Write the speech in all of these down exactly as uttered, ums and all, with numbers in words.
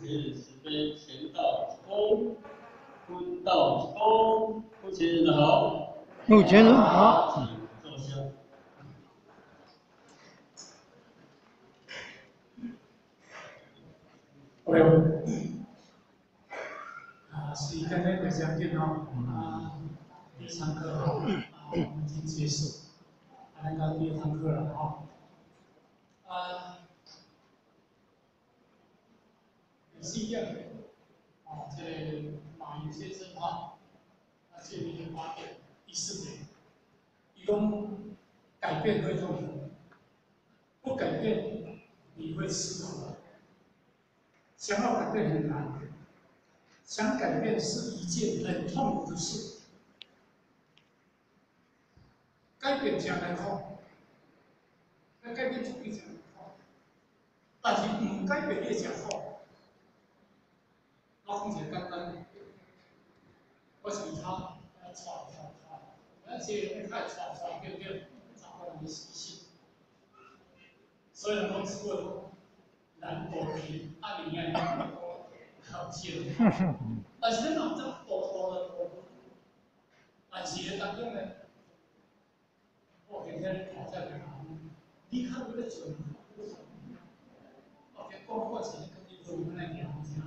日时分，乾道之功，坤道之功。目前人好， 目前人好， 请坐下。 喂，啊，是刚才在讲电脑啊，第一堂课啊，我们已经结束，来到第二堂课了啊。啊，也是一样的，啊，这马云先生哈，他建立了八点第四点，一共改变会痛苦，不改变你会吃苦。想要改变很难，想改变是一件很痛苦的事。改变真难苦，要改变就比较难苦，但是唔改变也真好。我讲一个简单的，我是他，他吵吵吵，而且你太吵吵对不对？找到你习性，所以我只过南北平，阿里面好接了，但是你脑子多多的多，但是当中呢？我今天跑在哪？你看我的嘴，我给光过去跟你说我那聊一下。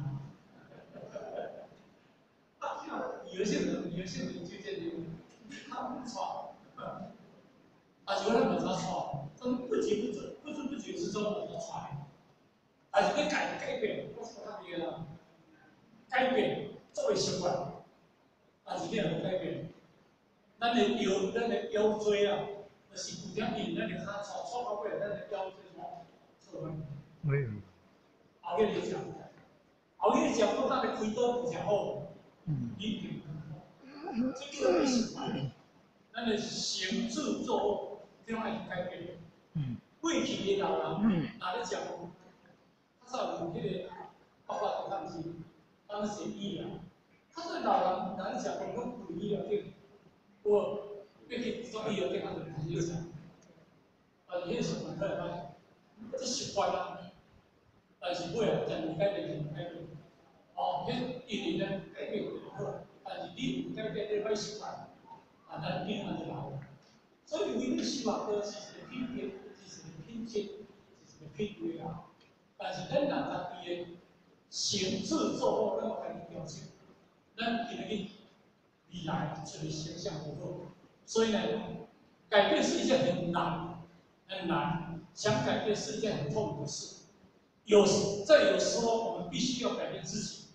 啊，有些人有些人就这样，你看不错，啊，有人把他错，他们不知不觉不知不觉之中把他错，而且你改改变，我说他别了，改变作为习惯，但是你能改变，咱的腰咱的腰椎啊。就是有点硬，咱就较粗，粗到尾，咱就腰椎什么错吗？ 没有。 后日你讲，后日讲到咱的开刀比较好， 嗯。 一定很好。这个是咱的行住坐卧，这样来改变。嗯。过去的老人，哪咧讲？他说有迄个包括头当时，当时医疗，他说老人哪咧讲？我们古医疗店，我。毕竟中医药店，他就很有讲，啊，伊迄习惯来讲，这习惯啊，但是尾啊，真改变就改变。哦，迄因为呢改变就好，但是你唔改变，你歹习惯，啊，咱变啊就老。所以为你希望个是一个品质，是一个品质，是一个品味啊。但是咱人家己的行住坐卧，咱有家己调整，咱今日未来就会形象不好。所以呢，改变是一件很难、很难，想改变是一件很痛苦的事。有在有时候，我们必须要改变自己。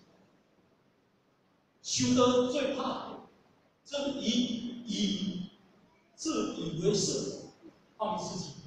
修德最怕这以以自以为是，放弃自己。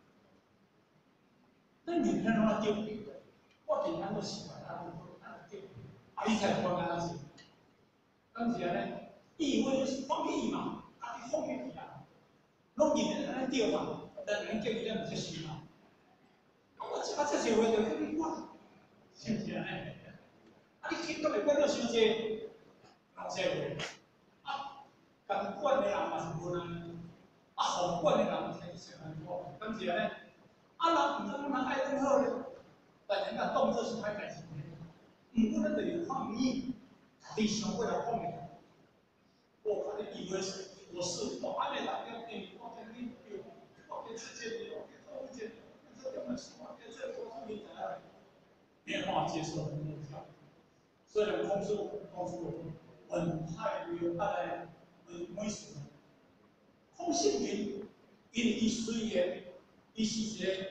那你看让他丢，我平常都习惯他丢，啊，你才关他事。当时呢，以为就是放屁嘛。放屁啊！拢日日安尼钓嘛，但人叫伊咱唔接受嘛。我啊，这社会就叫你管，是不是安尼？啊，你听到会管到伤济，人社会啊，共管的人嘛是无能，啊，互管的人才是最难过，敢是安尼？啊，人唔通人爱更好咧，但人家动作是歹代志，唔过咱就有抗议，你想过来抗议，我可能以为是。我是我还没打电话给你，我给你有，我给直接你，我给投件，这根本是我给这我是你的，没办法接受很多条。虽然公司公司很太有爱很猥琐，空性人，因为伊虽然伊是一个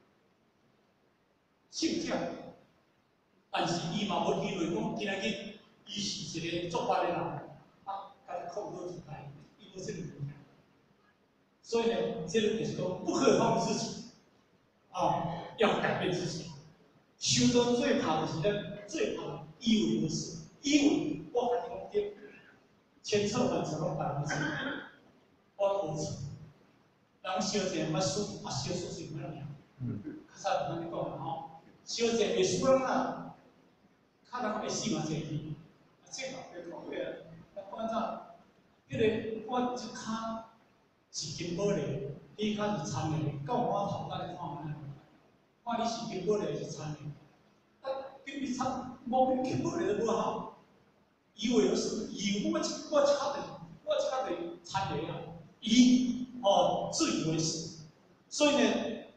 性格，但是伊嘛无以为讲今仔日伊是一个作弊的人，啊，甲你控制住来。不是你所以呢，这个就是说不可放弃自己，啊，要改变自己。修德最怕的是呢，最怕以为的事，以为我跟你讲对，千错万错拢办不成，我无错。人小姐捌输，啊，小输是咩样？嗯，较早同你讲啦吼，小姐袂输人啦，较人会死嘛这去，啊，这个别讲过啊，那反正。迄个我一骹是金宝的，你骹是残的，到我头甲你看安尼，看你是金宝的是残的，啊， 给你唱，我们听不来的不好，以为是以我我差的，我差的参与啊，以哦自以为是，所以呢，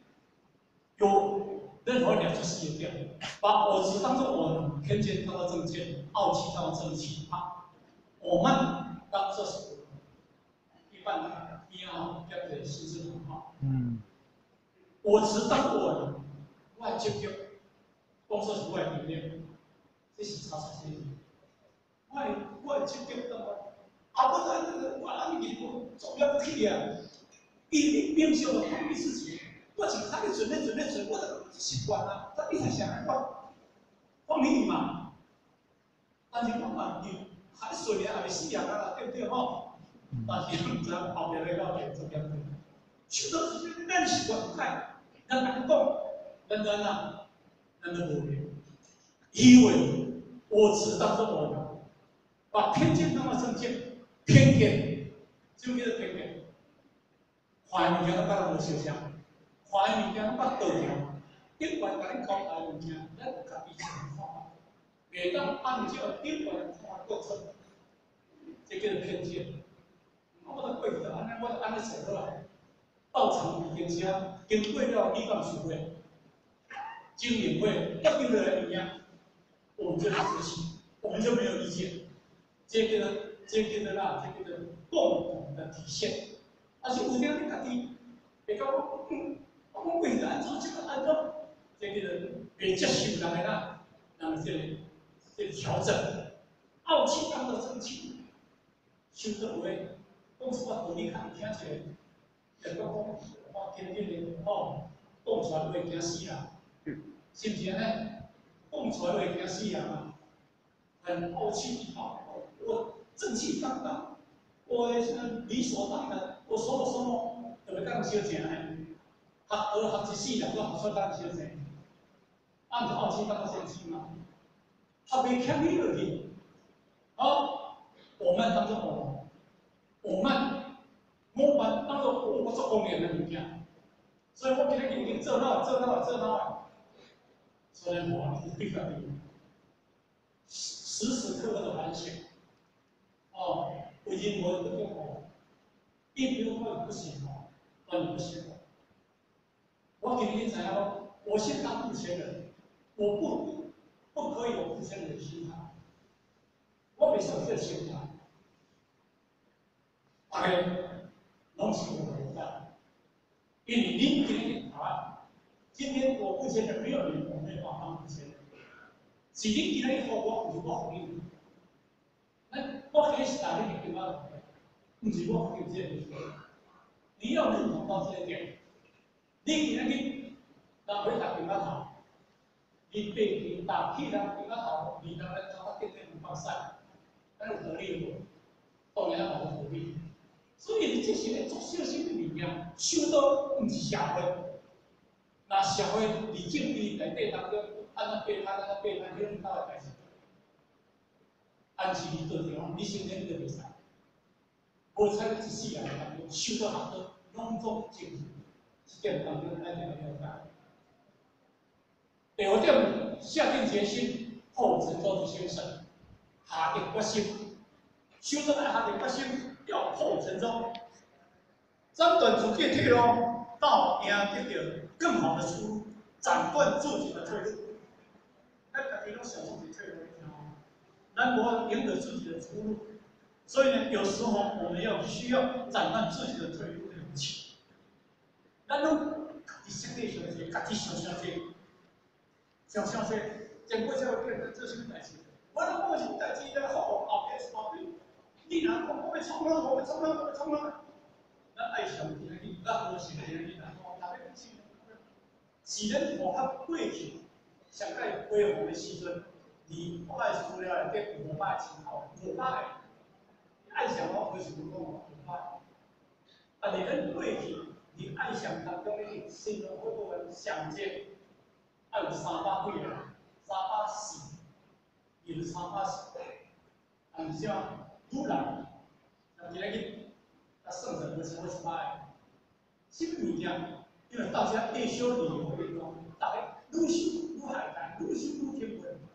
有任何两件事情掉，把我执当做我能，偏见当做正见，傲气当做正气啊，我慢当做是一般的，一样标准心智很好。嗯，我执当做我能，我接受。讲说是我的能力，这是差差些。我我接触到我，啊，我咱我俺们我做不了去啊，伊变相的封闭自己，我是看你准备准备准备，我的习惯啊，但你才想来我，我明你嘛，但是我嘛你还虽然还没死啊，啦，对不对吼？但是唔知后边那个点怎么样？许多事情咱习惯看，咱难讲，咱咱啊。那么无聊，以为我只当做我能，把偏见当作正见，偏见就叫做偏见。坏物件把我受伤，坏物件把倒掉，顶管甲你讲坏物件，咱家己想看法，袂当按照顶管看法过出，这叫做偏见。我得过去就安尼，我得安尼做好来，到场已经车，经过了立法署会。经理会要定的人一样，我们就来执行，我们就没有意见。这个呢，这个的啦，这个的共同的体现。而且有点你家己，别讲我，嗯，我为了按照这个按照这个的别接受人的啦，那么这里这里调整，傲气当作正气，修正为，讲实话，你看听起来，人家讲我天天的哦，讲出来会惊死啦。是不是呢？讲出来会惊死人啊！很傲气一爆，我正气当当，我理所当然，我说我说么，就要讲小钱呢？学学学一世人都学出当小钱，按照傲气当做正气嘛，他没看你而已。好，我们当做我，我们我们当做我我做公园的物件，所以我今日已经做到做到做到。所以我一定要时时刻刻的反省。哦，为人我都讲哦，一比如说不行哦，那你不行哦。我给你怎样？我先当付钱人，我不不可以有付钱人的心态。我没有这个心态。OK， 拢是我的担，因为你今天啊。今天我付钱的没有你，我没办法当付钱人。是你今天付我，不是我付你。那我可以是哪里给我的？不是我付这个。你要认同到这一点，你今天去拿回打电话头，你被你打屁人电话头，你当然找他电电不放散，那有合理无？当然冇合理。所以你这些咧做小心的力量，修到不是社会。那社会伫政治内底当中，按怎背叛，按怎背叛，你到代志，按时你做对方，你身体你就袂使。无采一世人当中，受到学到拢总政治，一点当中咱就了解。第二点，下定决心，后承受之精神，下定决心，修正爱下定决心，要后承受，斩断自己的退路，到赢得到更好的出路，斩断自己的退路。咱家己拢想自己退路，咱无赢得自己的出路。所以呢，有时候我们要需要斩断自己的退路的勇气。咱拢家己相对想些，家己想想些，想想些，经过这个变成这些代志。我若讲是代志，咱后后边是后边，你若讲我要冲浪，我要冲浪，我要冲浪，咱爱想今日，咱无想今日，咱讲哪边去？是咱符合过去上界辉煌的时阵，你我爱资料内底五百情况，五百。爱想我为什么讲我不坏？啊，你跟过去，你爱想当中的心中会不会想见？啊，有三百几个，三百四，有三百四，啊，你像突然，那今日啊，圣人为什么会失败？什么物件？因为大家越修理由运动，大家愈修愈海谈，愈修愈天文。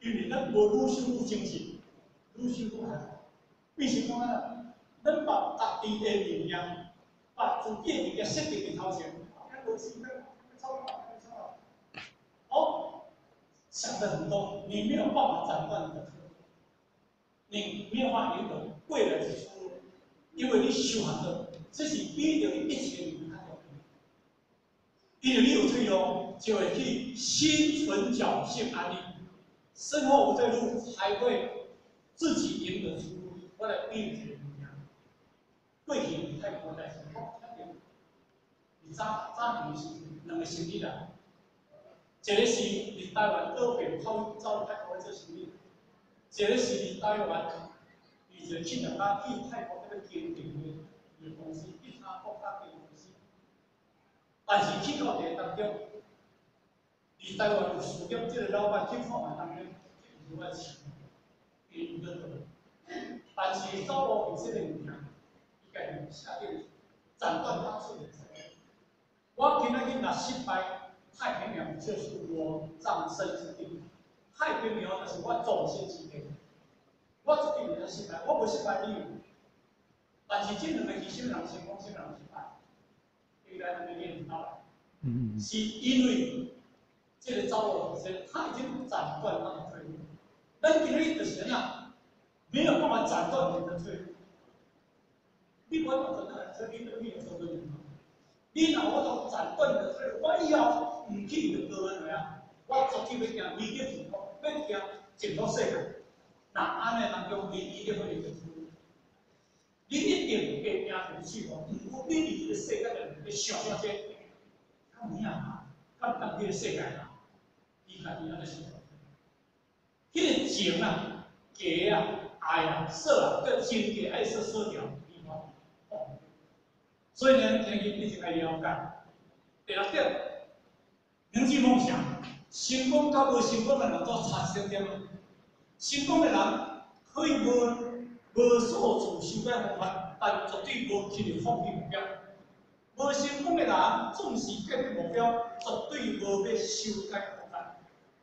因为咱无愈想愈精神，愈想愈害。变成讲啊，咱把家己的力量，把自己的力量设定伫头前，咱无钱，咱操劳，操劳。哦，想的很多，你没有办法斩断你的客户，你没有办法赢得未来的出路，因为你想很多，这是比着你一切你较容易。因为你有退路，就会去心存侥幸安逸，身后无退路，才会自己赢得出路。我来比喻一个物件，过去伫泰国代志，伫早早年是两个生意人，一个是伫台湾岛边跑走泰国做生意，一个是伫台湾，伊就去两家去泰国迄个经营的公司，一家国家经营公司，但是去到第当中，伫台湾有事业，即个老板去看完当中，伊就爱钱，伊毋得做。但是走路有这个物件，伊家己下定斩断当初的责任。我今仔日若失败，太平洋就是我葬身之地。太平洋就是我终身之地。我一定会失败，我无失败理由。但是这两个其实人成功，什么人失败？应该两个念到来。嗯。是因为这个走路本身，他已经斩断他的退路。咱今日就是啊。没有办法斩断你的退路，你无法斩断退路，你你有做对吗？你若我能斩断你的退路，我以后唔去你就高人啊！我绝对要行理解前途，要行前途世界。那安尼当中，你一定会有出路。你一定会行出去哦。如果你伫这个世界的你想那些，看你啊，看当这个世界啊，你家己安尼想。迄个情啊，价啊。爱啊、色啊，跟情节爱色色条地方，哦，所以呢，今日一定要了解。第六点，明知梦想，成功甲无成功的人做差一点。成功的人可以无无所自修改方法，但绝对无轻易放弃目标。无成功的人总是改变目标，绝对无要修改方法。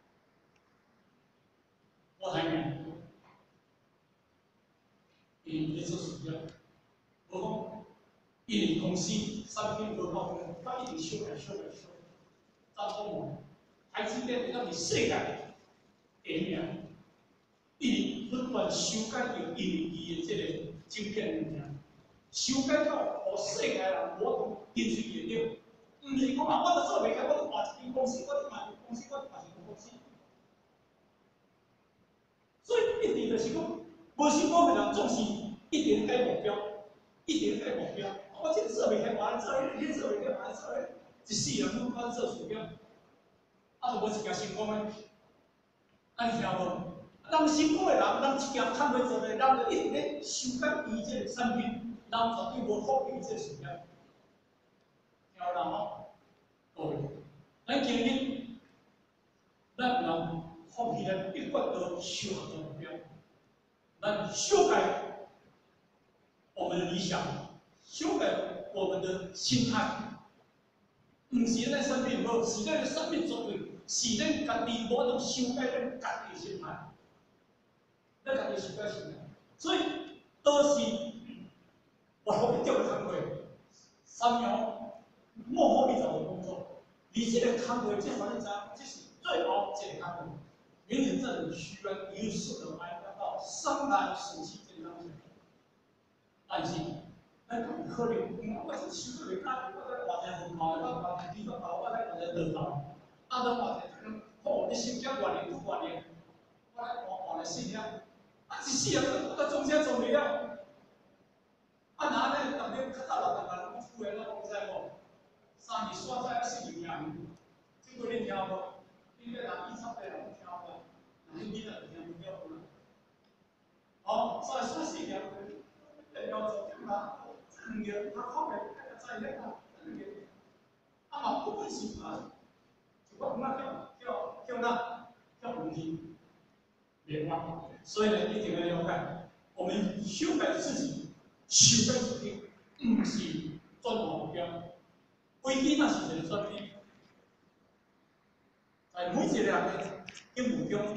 我还明。伊咧做事业，无讲，因为公司产品无够好，他一直修改修改修改。张忠谋，台积电咱是世界第一名，伊不断修改着因为伊的这个晶片物件，修改到互世界人无同跟随研究。毋是讲啊，我都做袂开，我都换一间公司，我都换一间公司，我都换一间公司。所以一定就是讲。无成功的人总是一直改目标，一直改目标。我这个做袂开，我做迄个做袂开，我做迄，一世人拢讲做目标，啊，就无一件成功的。啊，你听无？人成功的人，人一件看袂做的，人就一直咧修改伊这个产品，人绝对无放弃这个事业。听有人吼？各位，咱今日，咱人放弃咱一贯都修好的目标。来修改我们的理想，修改我们的心态，唔是咱生命无，是咱生命作为，是咱家己无能修改咱家己的心态，咱家己修改心态。所以都是我后面叫个摊位，三秒幕后一早的工作，你这个摊位，这反正讲，这是最后一个摊位，远远这里需要优秀的爱。生来熟悉这个东西，但是咱讲可能，我是修个袂假，我在换一份工，我换一份工，我在换一个道路，啊，咱换一个，好，你心境换年不换年，我来换换来四年，啊，一四年我到中间做袂了，啊，哪呢？当天看到老板讲富人都讲在无，三年刷在四年，这个你听无？你个人一差不多人听无？那你那听不了吗？哦，所以说是两个，要做点嘛，两个他后面在那个两个，啊嘛不管是嘛，就我感觉叫叫那叫问题，别忘。所以呢，一定要了解，我们修改自己，修改自己，不是转换目标，危机那是一个转变，在每一个人的目标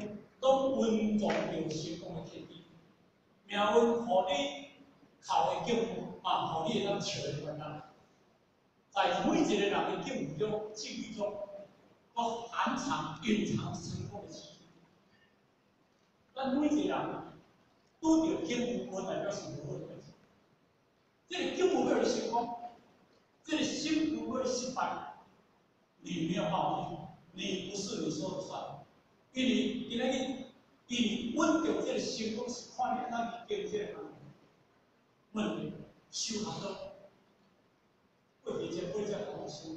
拢温状着成功的天地。命运互你靠的境遇，嘛，互你会当笑的关键。在每一个人的境遇中、境遇中，都含藏蕴藏成功的机遇。咱每一个人拄着境遇，无代表是无好的代志。这个境遇要你成功，这个境遇要你失败，你没有办法，你不是你说了算。因为今仔日，因为稳定这个成功是看你安怎去经这个行业。问题修行中，过几节过只讲修，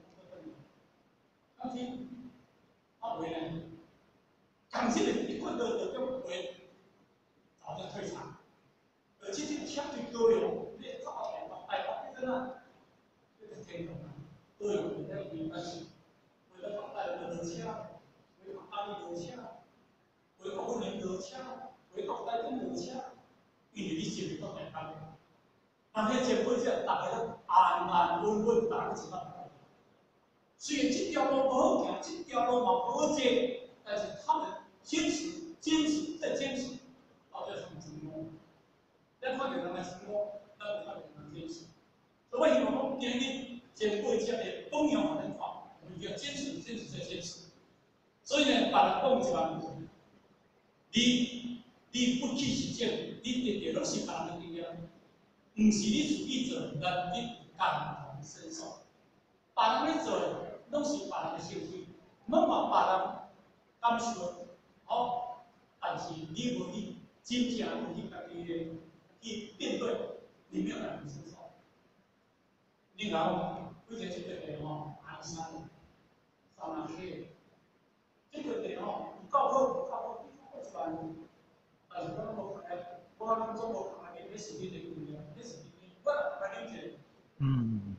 当天啊为呢，讲这个一棍的这种为早就退场，而且这个相对多用，你怎么来嘛？哎，我这个这个天空啊，多用你在明白是，为了防带热车，为了防大力热车，为了不能热车，为了带动热车，因为你心里都很干净。那迄前辈者，大家都安安稳稳，大家都知道。虽然这条路不好行，这条路嘛不好走，但是他们坚持、坚持再坚持，到最后成功。咱看到人的成功，咱有看到人坚持。所以我希望讲，今日前辈者的榜样互咱看，我们要坚持、坚持再坚持。所以呢，别人讲一万句，你你不去实践，你得得拢是别人的经验。唔是你自己做，但你感同身受。别人咧做，拢是别人的兴趣，莫话别人感受好，但是你无去真正无去家己咧去面对，你没有感同身受。你讲，以前这个地吼，鞍山、三南溪，这个地吼有够好，有够好，你看一万，但是我无看，我咱总无看见，那是你的经验。我来理解。 嗯。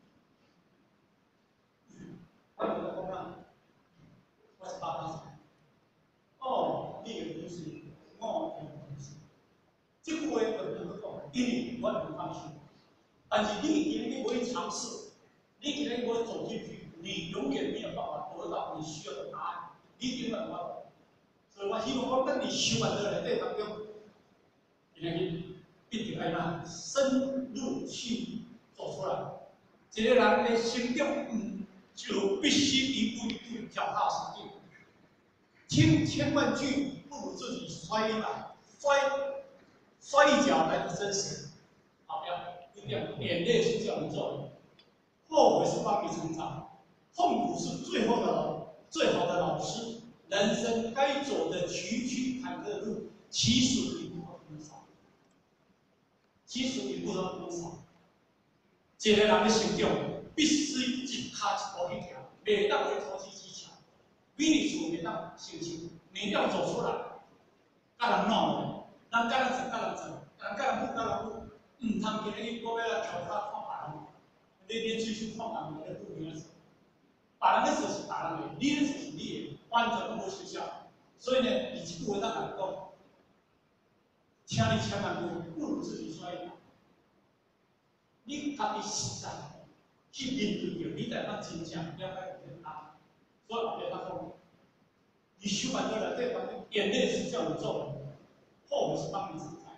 我跟他讲，我是八八岁。哦，你的故事，我的故事。这句话本身好讲，因为我很放心。但是你今天不会尝试，你今天不会走进去，你永远没有办法得到你需要的答案。你一定要办法。所以我希望我等你修完的内当中，今天必定爱那深入去做出来。一个人的成长，嗯，就必须一步一步脚踏实地。千千万句不如自己摔一把，摔摔一脚来的真实。好，不要一定要眼泪是叫你做的，后悔是帮你成长，痛苦是最后的最好的老师。人生该走的崎岖坎坷的路，其实比不多少。其实比不多多少。一个人的成长，必须一脚一步去行，袂当为投机取巧。美丽事袂当成就，你要走出来。甲人闹，咱甲人做，甲人做，人甲人舞，甲人舞，唔通今日我要来调侃看别人，你你继续看别人的不明事。别人的事是别人的，你的事是你的，完全无相像。所以呢，以这句话咱来讲，请你千万不不如自己摔一跤。你家己实在去面对着，你才当真正了解人他。所以后边他讲，你修完了这方面，眼泪是叫你做的，后悔是帮你承担。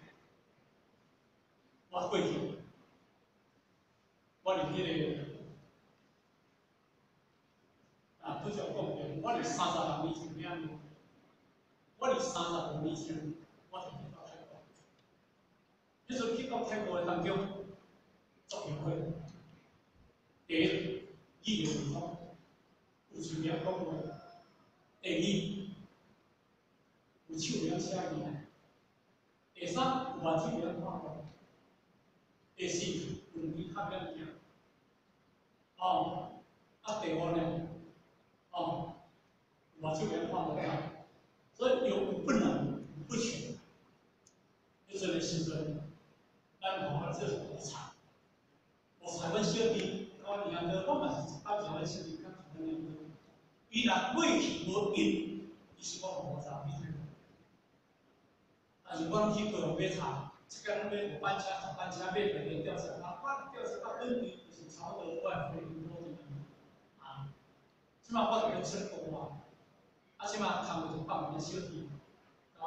我过去，我伫迄个啊，拄则讲过，我伫三十六年前遐，我伫三十五年前，我就去到泰国。迄阵去到泰国的当中。作协会，第一，语言不通，有手名讲话；第二，有手名写字；第三，有目睭名看过；第四，有耳较名听。哦，啊，第五呢，哦，目睭名看无看，所以有不能不全。迄阵的时阵，咱讲这是无常。我台湾小弟，我两个我嘛是把台湾小弟讲台湾两个，伊若过去无因，伊是我无查，你听。但是我拢去高雄买茶，即个拢买五班车、十班车买回来调查，啊，我调查到本地就是潮州外回很多的啊，即马我就要出国啊，啊，即马工就放人小弟。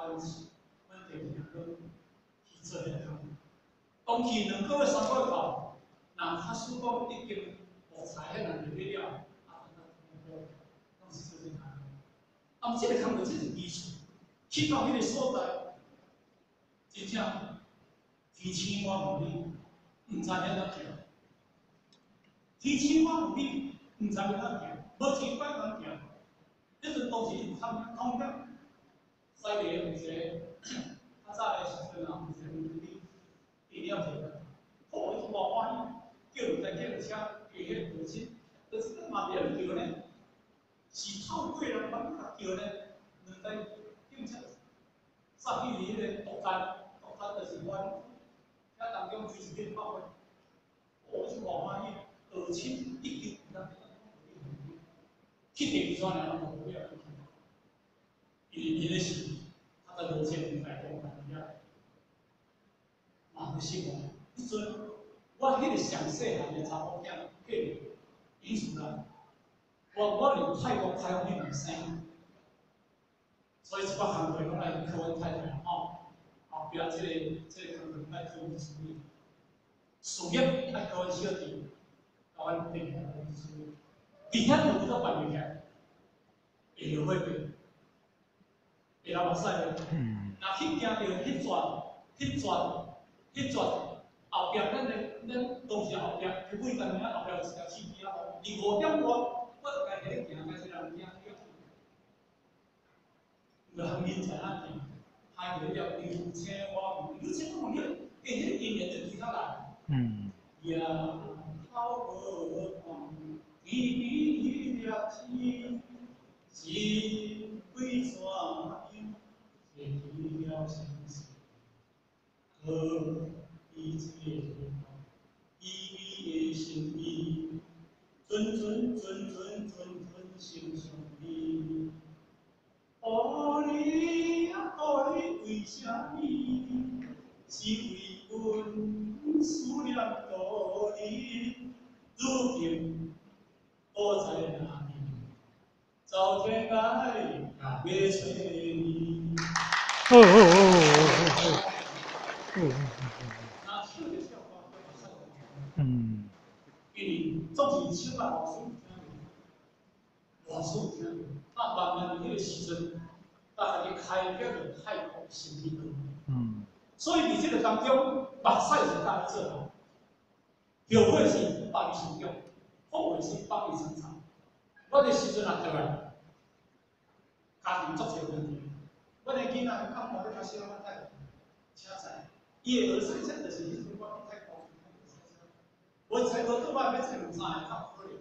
阮阮第二个去做遐工，当去两个月、三个月后，人发现讲已经无财迄人入去了，啊，拢是做这项。啊，毋，这个工作真是基础，去到迄个所在，真正天星我无你，毋知影怎行。天星我无你，毋知影怎行，无天怪怎行。迄阵当时有参通点。 西边有一个，较早的时阵啊，有一个问题，地点一个，好，伊无欢喜，叫人在叫车，叫迄个父亲，但是咱嘛袂晓叫呢，是透过人帮他叫呢，两在警察，杀去迄个毒单，毒单就是阮，遐当中随时变爆的，哦，是无欢喜，而且一直咱去第二专了，无了。 伊伊咧是，他在罗线平台讲一样，嘛不信我。迄阵我迄个上细汉的查某囝，叫伊厝啦，我我连泰国开放迄毋生，所以一寡行为拢来靠阮太太吼，后壁即个即个工作爱靠阮处理，事业爱靠阮小弟，甲阮定下来处理，其他都不到办袂起来，会落会袂。 会老目屎的，若去惊到迄转、迄转、迄转，后壁咱咧，咱当时后壁，基本上咱后壁有一条市边啊，二五点外，我家己咧行，开始人惊叫，就行人在那边，拍到了牛车我，牛车我问你，诶，迄个音乐就其他来，嗯，呀，好无光，一一粒天，是几双。 了心事，可以解意义的心意，阵阵阵阵阵阵心相依。哦你啊，哦你为啥物？是为阮思念多你，如今我在哪里？找天涯也找你。 哦哦哦哦哦哦！嗯，因为总是手啊，好听，我手听，那慢慢迄个时阵，大家开辟了太空新天地。嗯，所以伫这个当中，目屎是干做好，后悔是百里成长，后悔是百里成长。我的时阵啊，对吧？家庭作些问题。 我的囡仔较看咧较小，我太车载，伊的儿孙真就是迄种我太高，我才无倒摆要做两三个较可能。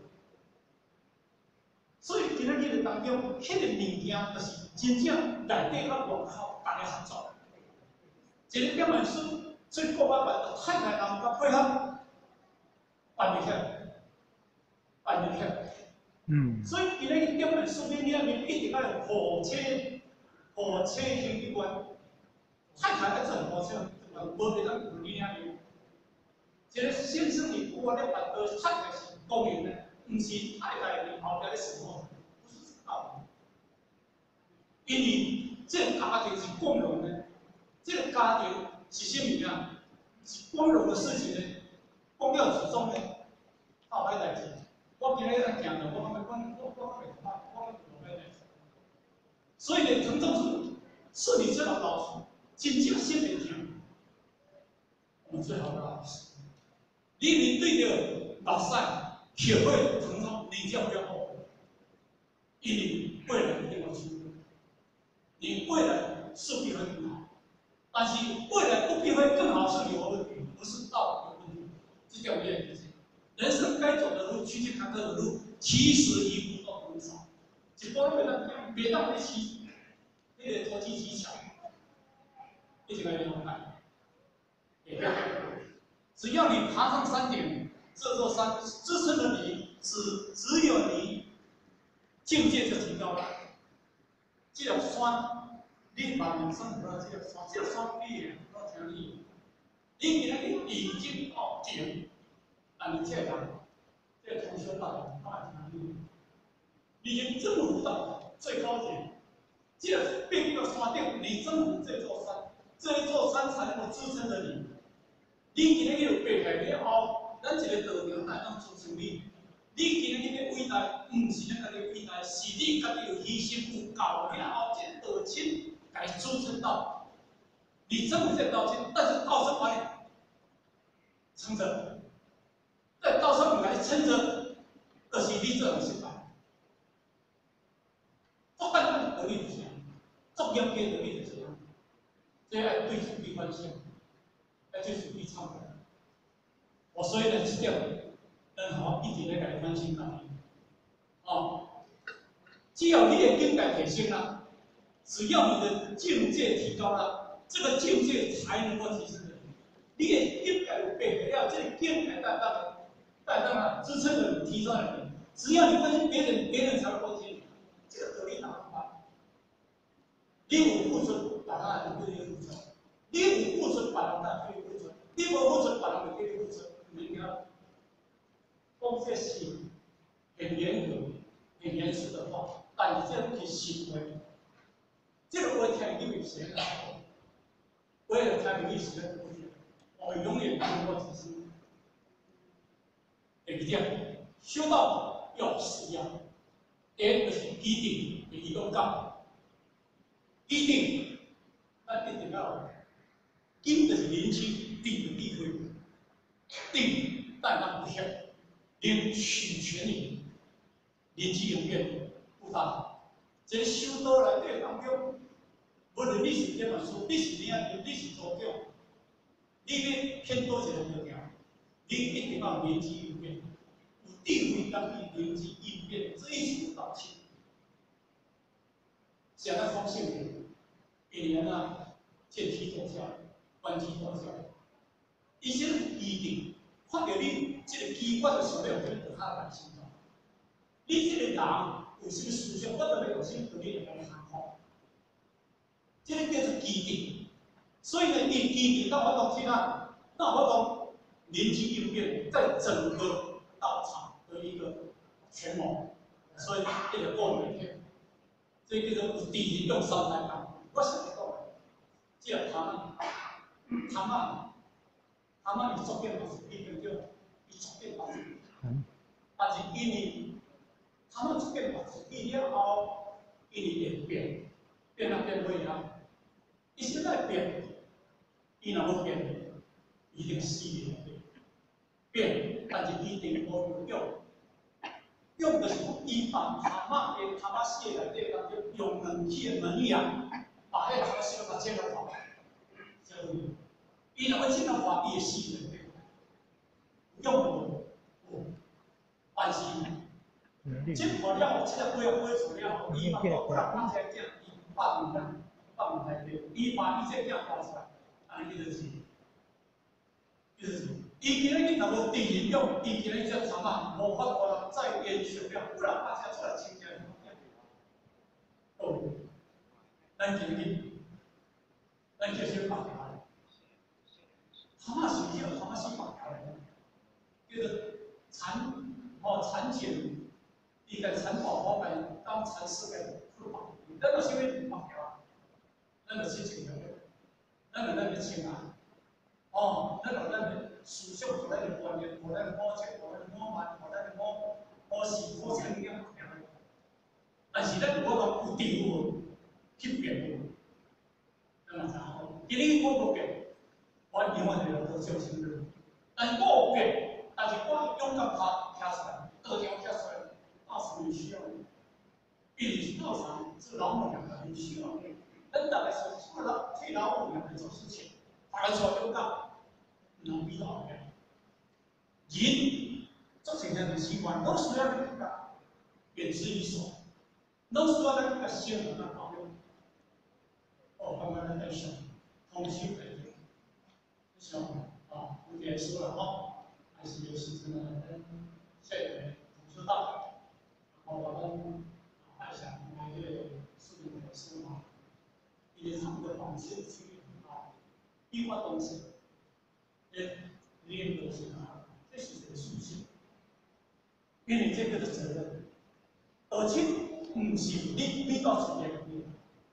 所以今仔日当中，迄个物件就是真正内底甲外口大家合作。一个表面书最顾我办，太太人甲配合，办袂起来，办袂起来。嗯。所以今仔日表面书面里面一定要有火车。 火车行一关，太太爱做火车，无会当有你遐尼。一个先生你我咧办到太太是公营的，毋是太太你后壁咧生活，不是知道。因为这个家庭是光荣的，这个家庭是什么啊？是光荣的事情呢，光耀之中呢，好歹代志。我今日在行的，我我我我我袂怕，我我袂代志。 所以呢，陈总是是你这个老师，真正心里听，我们最好的老师。你面对着目屎，学会承受，你就不要后悔，因为未来一定要出路，你未来势必会更好。但是未来不必会更好是你的问题，不是道德的问题。这叫我也理解。人生该走的路，曲曲坎坷的路，其实一步都不少。一般袂当袂当咧起。 那个投机技巧，一直来联排，也不要。只要你爬上山顶，这座山支撑了你，只只有你境界就提高了。这条山，你慢慢上不到这条山，这条山你也不到听你，你今日你已经到顶，那你这样，这个同学到大听你，已经这么到最高点。 这个并不山顶， 你征服这座山，这一座山才能够支撑着你。你今日去爬起来了后，咱一个道场才能支撑你。你今日你的伟大，唔是咱家己伟大，是你家己有牺牲有够了后，这道亲来支撑到。你征服这道亲，但是道生把你撑着，在道生来撑着，可是你这样失败。作办法得力就是这样，作业给得力就是这样，所以要对主必反省，要对主必忏悔。我所以呢，这点，咱好一直来来反省家己。哦，只要你的境界提升了，只要你的境界提高了，这个境界才能够提升的。你的境界有变了，这个境界带到带到了支撑着你，提升了你。只要你关心别人，别人才会关心你。这个得力哪能办？你有付出，别人就对你付出；你有付出，别人才对你付出；你无付出，别人就对你付出。明了？讲这是很严格、很严肃的话，但是这不是行为。这个话听你有谁来说？为了听你谁来说？我永远不能够提升。第二点，修道要实样。第一就是基定，就是勇敢。基定，咱一定要定就是年轻，定就智慧，定但它不行，连取全力，年纪永远不大。这个修道内底当中，无论你是点么书，你是领导，你是组长，你要偏多一个目标，你一定要年纪永远，有智慧当以年纪应变追求到亲。像咱方信人，一年啊，见体见效，观体见效。伊这个基定，看到你这个基本的想要跟着他来行动。你这个人有什么思想，我都要有心跟你来参考。这个叫做基定。所以呢，你基定到我讲起来，那我讲年纪应变，在整个道场的一个权谋，所以这个过每天。这叫做有地用三台讲，我想得到，即个他们，他们，他们伊作品嘛是伊叫做伊作品嘛，但是因为他们作品嘛是伊了后，因为会变，变啊变袂啊，伊现在变，伊若无变，一定死的变，但是一定无有用。用的是伊把蛤蟆的蛤蟆蟹内底当中用两气的能量，把迄个小把切了化，所以伊若要切了化，伊会死的。用无有，但是切破了，切了龟龟出了，伊把个人把这囝伊放唔来，放唔来的，伊把伊这囝画出来，安尼就是，就是。伊今日若无地利用，伊今日这蛤蟆无法度再延续了，不然大家出来请假。哦，咱今日，咱就是绑架。蛤蟆是叫蛤蟆是绑架的，叫做蚕哦蚕茧，伊个蚕宝宝个当蚕丝个翅膀，咱就啥物绑架？咱就去请人，咱就咱去请啊。哦，咱就咱的思想，互咱的观念，互咱的摸清，互咱的摸慢，互咱的摸摸细、摸清了。但是咱如果讲有智慧去变化，那么才好。今日我无变，我永远就得小心的。但是我有变，但是我勇敢爬跳出来，道场跳出来，那是很需要的。因为道场是老母娘很需要的。咱大概是为了替老母娘来做事情，大家说勇敢。能比到的，人做成这样习惯，拢需要你个言之以所，拢需要咱个心灵的保佑。哦，刚刚在想，同心为力，想啊，有点说了哈，还是有时真的很谢谢董事长，然后我们还想每个市民的生活，因为他们的本身区啊，变化东西。练都是啊，这是这个属性，因为这个的责任，而且不是你你到处练练，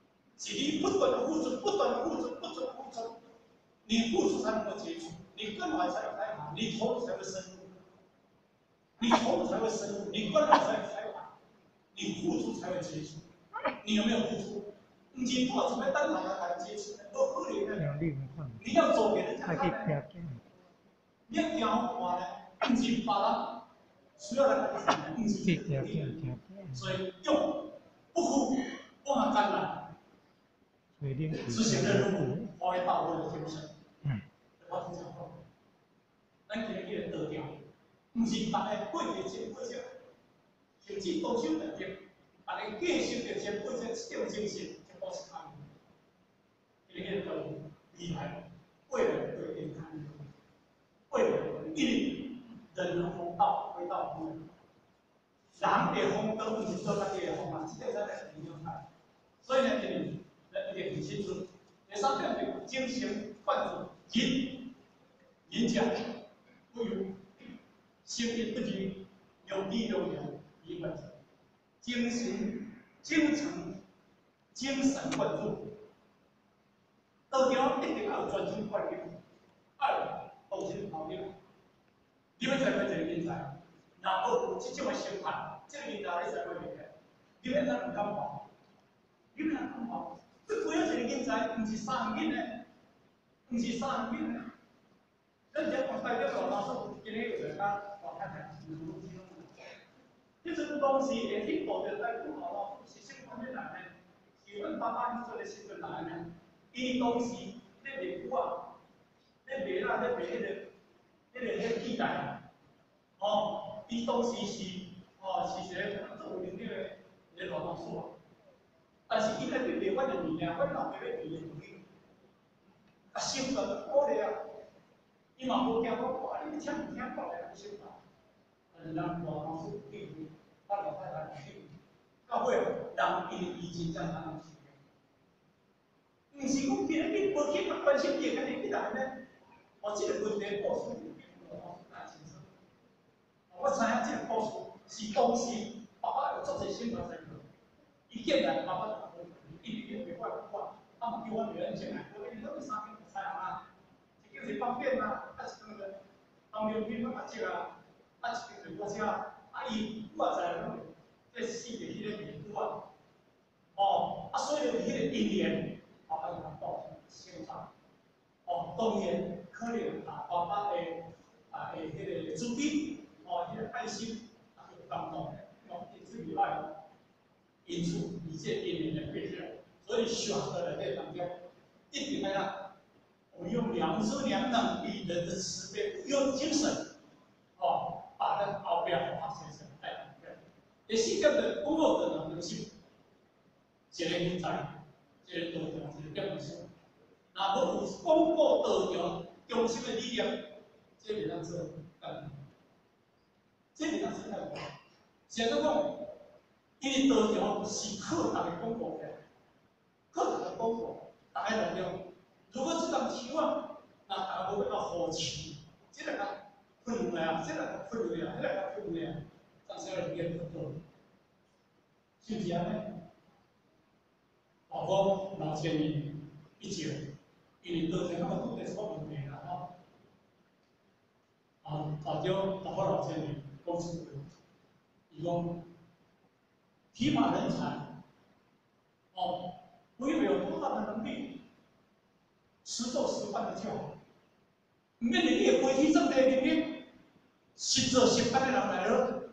是你不断的付出，不断的付出，不断的付出，你付出才能够结出，你关怀才有开花，你投入才会深入，你投入才会深入，你关怀才有开花，你付出才会结出。你有没有付出？不是靠什么单行来来结出的，不可能的。你要做给人家看的，你要讲话呢，不是别人需要来给你看的，不是你。所以用不苦不很艰难，执行任务，发挥大我的精神。我听讲过，咱今日去得掉，不是大家过节前过节，甚至多少特点，大家继续着前过节这种精神，就保持抗疫。今日都厉害，为了对健康，为了一定人人红道，回到红人。人的风都不是做咱的风啊，这个咱来研究看。所以呢，这里咱一定很清楚。第三点就是精神贯注，人演讲不由心意不移，有力有言，以本者，精神精诚精神贯注。道条一定要有专心贯注。二，动心考虑。你要才会一个人才。然后有这种的心态，这个人才你才会厉害。你免咱唔敢讲，你免敢讲，这主要一个人才，唔是三人的，唔是三人的。咱只讲代表老老师，今日有大家话太太，唔如此。这种东西会去保证在不老老师是什方面来呢？是阮爸爸迄阵的时阵来呢，伊当时咧卖股啊，咧卖啦，咧卖迄个，迄个迄地带，哦。伊当时是哦，是一个作为那个那个劳动所，但是伊在对台湾的物件，阮老爸咧对伊不去，啊，心个鼓励啊，伊嘛无惊我话，你听唔听讲来不心法，人家劳动所对伊，我老太太去，到尾人伊伊真正哪能是？毋是讲今日你无去关心伊，安尼去来呢？哦，这个问题告诉你，我大清楚。我知影这个故事是当时爸爸有做这心法才有，伊见来爸爸就讲，一直去袂怪不管，他嘛叫我女儿进来，我讲你那三天不采啊，一叫是方便啊，啊是那个当面面我食啊，啊一叫是我食，啊伊我知影，这四个迄个面骨啊，哦，啊所以迄个因缘，爸爸就讲到心法，哦，当然可能啊爸爸的啊的迄个主题。哦，迄个爱心啊，有感动，哦，因此以外，因此以这一年的变化，所以选择的这当中，一定要让我们用良知、良能与人的慈悲、用精神，哦，把它后边华先生带来。第四个的工作者呢，就是一个人才，一个道德，一个标准。那如果公过道德中心的力量，这个样子干。这个是太高，现在讲，因为道条是靠大家公布的，靠大家公布，大家能量。如果这张期望，那大家无要到好奇，这个个分类啊，这个个分类啊，这个个分类啊，但是要变得多，是不是安尼？包括老千年一节，因为道条那个都得是我问题啦，吼。啊，大家包括老千年。公司提供提拔人才，哦，不用有多大的能力，实做实办的就好。免得你的媒体政策里面，实做实办的人来了，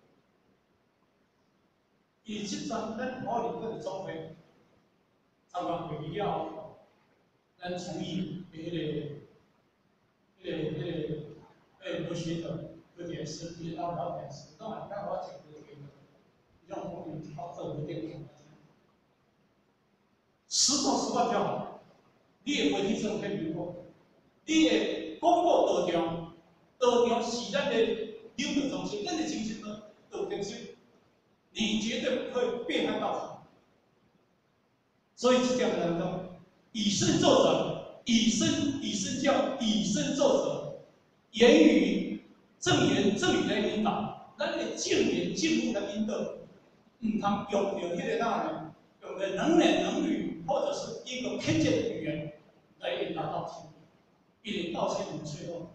以这张咱我里头的作为，参观会议了，咱从艺的迄个、迄个、迄个诶留学者。有点是，比如到了解是，那么刚好讲的这个，让我们好做一点点。实做实办就好，你的媒体政策如果，你的公布道条，道条是咱的领导中心，咱的精神呢道中心，你绝对不会背叛到场。所以这点当中，以身作则，以身以身教，以身作则，言语。正言正语来引导，咱的正言正语来引导，唔通用着迄个哪呢？用个能言能语语，或者是一个偏见的语言来引导道歉，引导道歉的最后，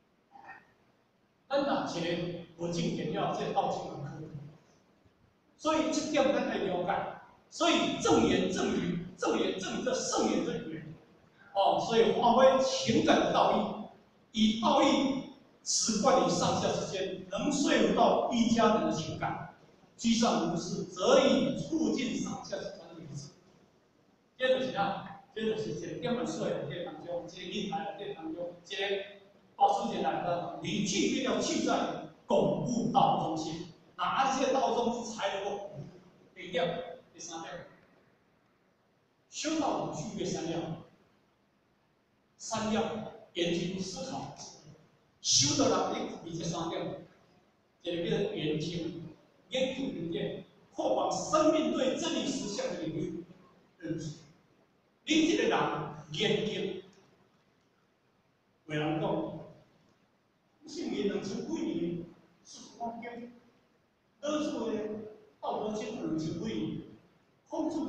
咱哪一个无正经了，这道歉很可能。所以这点咱来了解。所以正言正语，正言正语，这圣言的语言，哦，所以发挥情感的道义，以道义直贯于上下之间，能说服到一家人的情感。居上如是，则以促进上下之间的一致。接着是啥？接着是这点本书的这当中，这引来的这当中，这报书前来的，你具备了具在巩固道中心，那按这道中才能够第点。第三点，修道有具备三样，三样研究思考，修的人你这三点，这个叫研究、研究理念，扩广生命对真理实相的领域认知。你这个人研究，有人讲，圣贤两千几年，四十万经，多数的道德经两千几年。孔子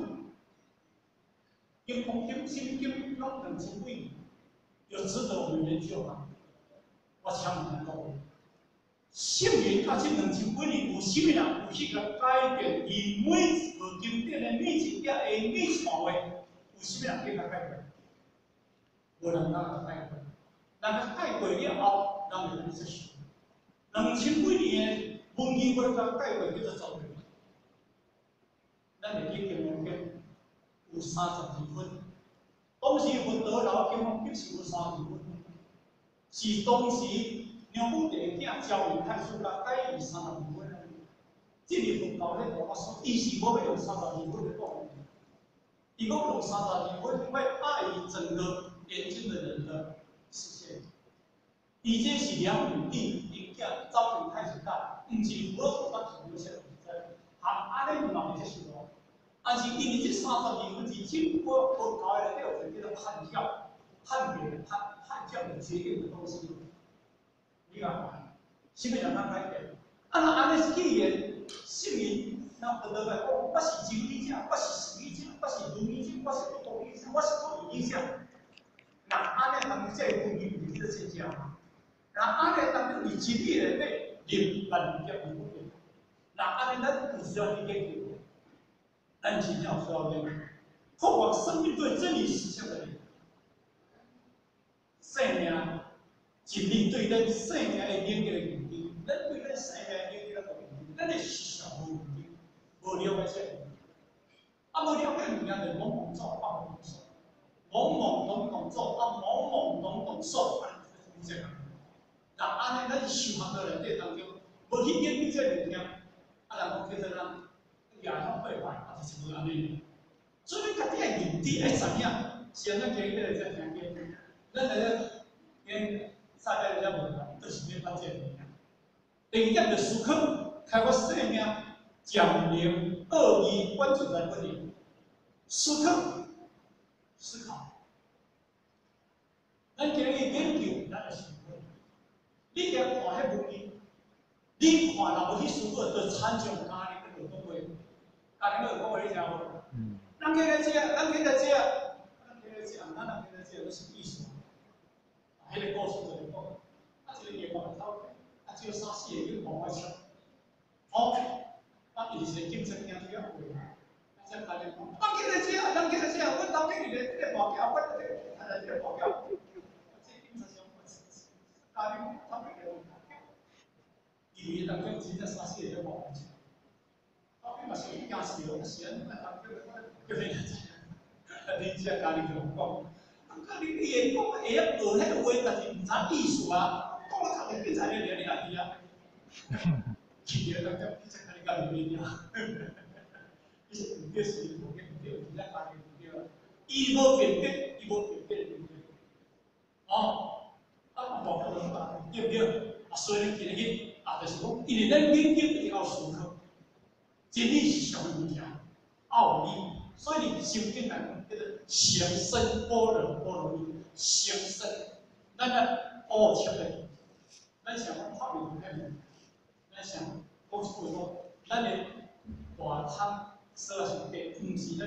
用空经、心经拢两千几年，有值得我们研究吗？我想不到。圣言甲这两千几年有啥物人有去个改变？以每部经典的每一页的每一段话，有啥物人去甲改变？无人敢甲改变。人甲改过了后，人就会接受。两千几年的文字要甲改过，叫做造诣。咱的经典文献有三十二分，当时文德老经方必须有三十二分，是当时梁武帝的囝焦元太师甲改以三十二分的。这个佛教咧大法师，伊是无要用三十二分的讲，伊讲用三十二分会碍于整个研经的人的视线。伊这是梁武帝因囝焦元太师教，毋是佛所当成有些在，含安尼嘛袂接受咯。但是因为这三十二分是经过佛教的了解，叫做汉教、汉语、汉汉教的决定的东西。你看，什么人能改变？啊，那安尼既然圣人，那佛陀来讲，我是真理者，我是实理者，我是如理者，我是不公理者，我是不义者。那安尼当这个义不是真正吗？那安尼当中以真理来对立万业不变。那安尼咱不需要去研究。但真正需要研究，扩广生命对真理实相的理解。生命真理对咱生命的研究的研究，咱对咱生命的研究的研究，咱的思想无研究，无了解这，啊无了解物件就懵懵做，懵懵做，懵懵懂懂做，啊懵懵懂懂做，啊就是这样。那安尼咱修学的内底当中，无去研究这物件，啊人讲叫做咱。也拢对坏，啊，就是无安尼。所以家己的认知爱知影，是安怎经历在听见，咱来咧，因大家了无啦，都是要发展。第二点就思考，开发生命，讲明恶意关注在不离。思考，思考。咱今日研究，咱就思考。你今看迄文字，你看若无去思考，就参像家己个讲话。大家有讲话你听无？嗯。咱今日这，咱今日这，咱今日这，咱人今日这，都是艺术。啊，迄个故事就是讲，啊，这个夜晚走，啊，只有三四个人往外抢，好，啊，伊是竞争赢这个会，啊，这大家讲，咱今日这，咱今日这，阮头家里的这个大囝，阮这个，啊，这个大囝，这警察想，大家头家的，伊里当中真正三四个人往外抢。后面嘛是一家是有钱，那当叫叫你你只家己就讲，啊，你你会讲会晓学迄个话，但是唔知意思啊，讲我头前警察咧聊你阿弟啊，去了当叫警察家己家己聊啊，伊是唔对事，唔对唔对，真正家己唔对啊，伊无辨别，伊无辨别对不对？哦，啊，无可能吧？对不对？啊，所以今日啊，就是讲，因为咱研究一定要思考。真理是上物件，奥义，所以修经来讲叫做成身般若波罗蜜，成身，咱个乌切的，咱想讲法律不太明，咱想讲句话讲，咱的大汤说是对，毋是咱的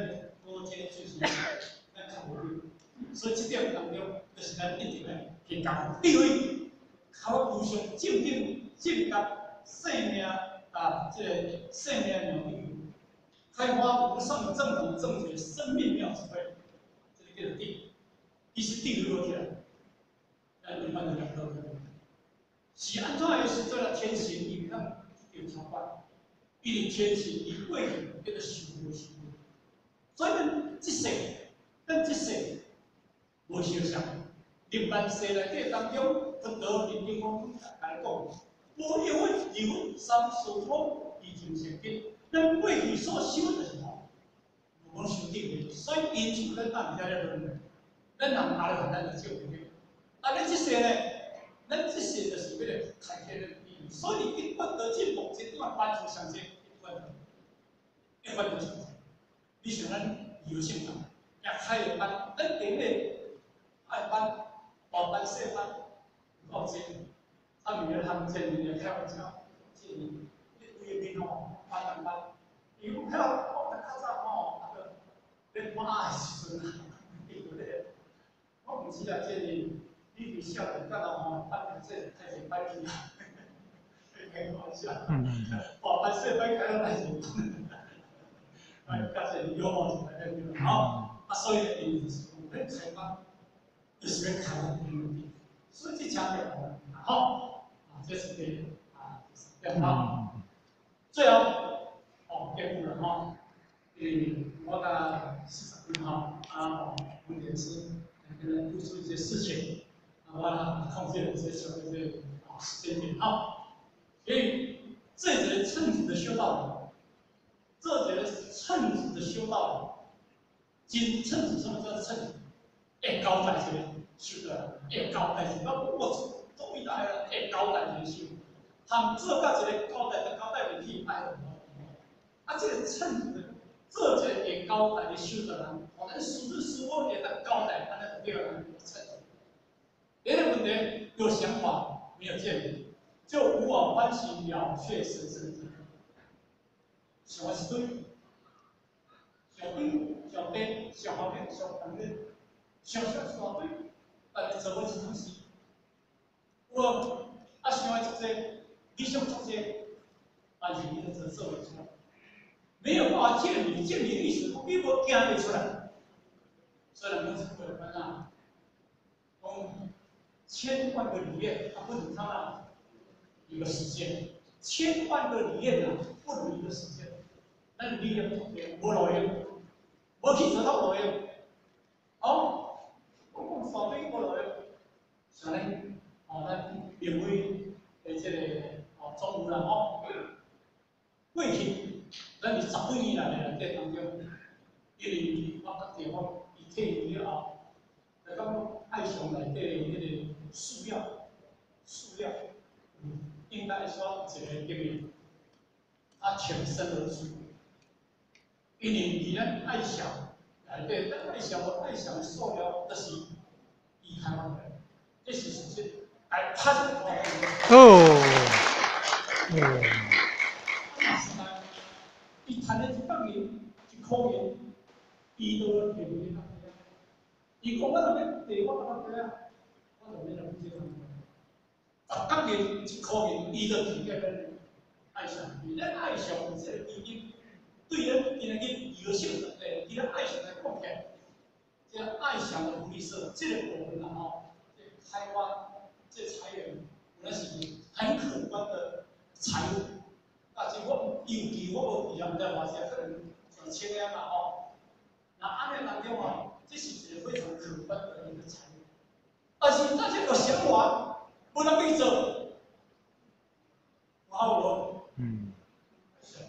多天最熟悉，咱较无虑。所以这点当中，就是咱一定来去讲。第二，考遇上正经正确生命啊，这个生命疗愈，开发无上正统正确生命妙智慧，这个叫定。伊是定落起来，咱一般的两个。是安怎的时阵啊？天性伊咱有条款，伊的天性伊过去叫做受无受。所以咱即世，咱即世无相像。入万世内底当中，佛道人经讲来讲，无有为有三所托，以成成经。咱过去所修就是吼，无讲修定的，所以因就咱当下了论。咱人阿罗汉咱就少一点。啊，咱即世呢？咱即世就是为了开启咱的意义，所以一般得进步，这地方班出相见，一般的，一般的相见。你像咱有性上，也开个班，咱顶个爱班、大班、小班，到这，他们他们这里面开玩笑，这里一堆面吼，班班班，伊讲迄我咱较早吼，那个咧班的时阵啊，对不对？我唔知啊，这里。你伫少年干到吼，班这开始班去，开玩笑，大班小班开到大学，哎，加上幽默就来了，好，啊，所以伊就是讲，咱开班就是要开咱的目的，所以这强调哦，好，啊，这是对啊，两套，最后哦，结束了哈，诶，我甲四十分哈，啊，重点是跟人突出一些事情。啊，控制了这些所谓的啊时间点哈，所以这一节称职的修道人，这一节称职的修道人，今称职什么叫称职？会交代这个修的，会交代这个，我终于来了，会交代这个修，他们做到这个交代的交代问题，哎，啊，这个称职的，这一个会交代的修的人，我们实质实物也在交代，他那个第二人称职。别的问题有想法没有见解，就无法欢喜了却神圣之。什么是对？小对、小对、小好对、小反对、小小小对，但是怎么去东西？我啊想要做这，理想做这，但是你的这做不出来，没有办法建立建立历史，你无建立出来，所以我们是为了啊，嗯。千万个理念，它不如它那一个实践；千万个理念啊，不如一个实践。那你理念不对，无路用，无去做到路用。好，我讲反对无路用，像咧，哦，咱认为诶，这个哦，中午啦，哦，过去咱是十几年来的内底当中，因为我甲地方伊退休了后，就讲爱上内底迄个。塑料，塑料，嗯，应该说一个革命，它全身而出。因为伊咱爱想，内底咱爱想，我爱想的塑料，这是伊台湾人，这是实际来拍出来的。 哦，哦。 那是呢，伊谈的一百年，一口年，伊都要变变啊！伊讲我那边地，我那边啊。我就免了不接他们。十九年一考验，伊就提个咱爱上，伊咱爱上这个已经对咱今日有性的诶，伊咱爱上来贡献，这个爱上的福利社这个部分啊吼，这开发这财源，那是很可观的财务。但是我尤其我无比较在发现，可能上千个嘛吼，那安尼当中啊，这是一个非常可观的一个财务。但是大家有想法，不能被走，然后我，嗯，是，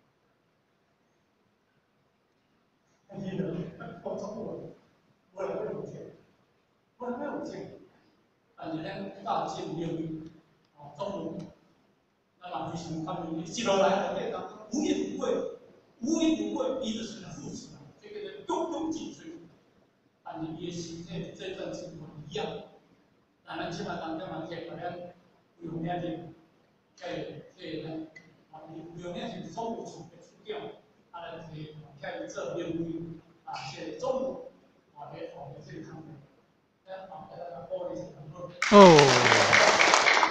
你呢？我中国，我也没有钱，我也没有钱，但是呢，大进领域，啊，中文，那么为什么他们一路来来当中无怨无悔，无怨无悔，伊就是付出了，这个人勇勇尽瘁，但是也是这这段情况一样。咱咱起码当中嘛，摕把咱有名人，摕摕咱啊有名人总有储备资料，啊来摕摕做领域， 啊，这个中午啊，来好的这个汤面，那啊，大家玻璃是很多。 哦。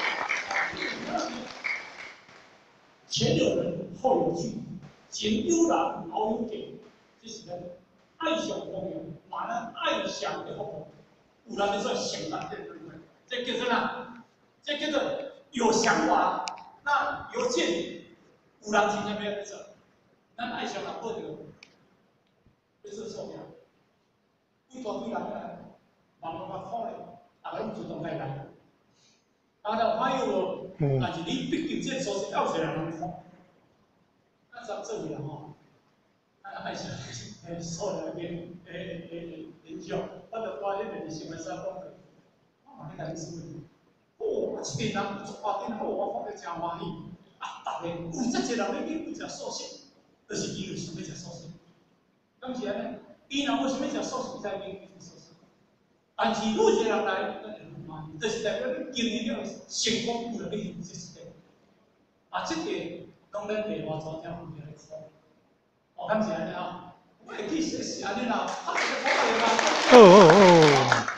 前有人，后有据，前有人，后有景，这是咱爱上公园，嘛咱爱上的服务，有人就说想法这对不对？这叫做哪？这叫做有想法，那有见解，有人真正要做，咱爱上人好着，要做数量，几大堆人来，网络较好咧，大家主动来来。大家欢迎无？但是你毕竟这số要谁人看？那咱这里吼，咱爱想诶，所有的诶诶诶研究，我就发现就是新闻三讲的，我嘛咧甲你说，哦，一个人做八点好，我看着真欢喜。啊，逐个有遮济人咧去食素食，就是伊就想要食素食。敢是安尼？伊若无想要食素食，才去去素食。但是愈一个人来，咱就愈欢喜，就是代表你经历了成功，有人去这是的。啊，这个拢咱地方组长负责来做。哦，敢是安尼啊？我会记说是安尼啦，他这个方法有啦。 哦哦哦。